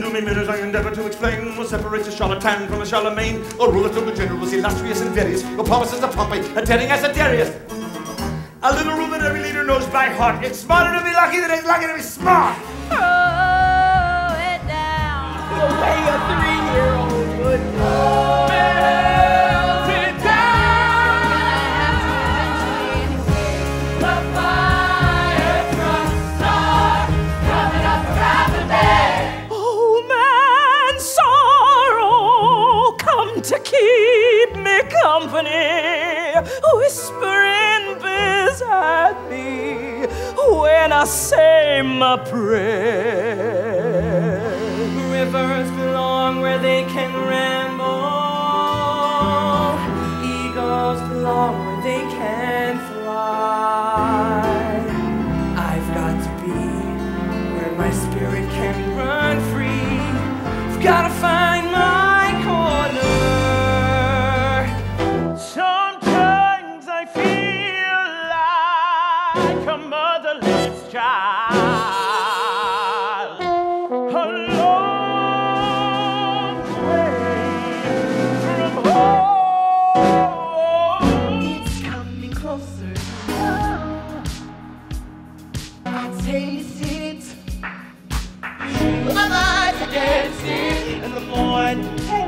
In doomy mirrors I endeavour to explain what separates a charlatan from a Charlemagne, or ruler from a general was illustrious and various, or Paulus as a Pompey, and Teddy as a Darius. A little rule that every leader knows by heart. It's smarter to be lucky than it's lucky to be smart. Throw it down. The way a 3-year-old would throw it down. The fire truck start coming up around the bend. Oh, man, sorrow, come to keep me company, whispering beside me when I say my prayer. Rivers belong where they can ramble, eagles belong where they can fly. I've got to be where my spirit can run free. I've got to find my corner. Sometimes I feel like a motherless child, a long way from home. It's coming closer. I taste it. My life against it, and the more I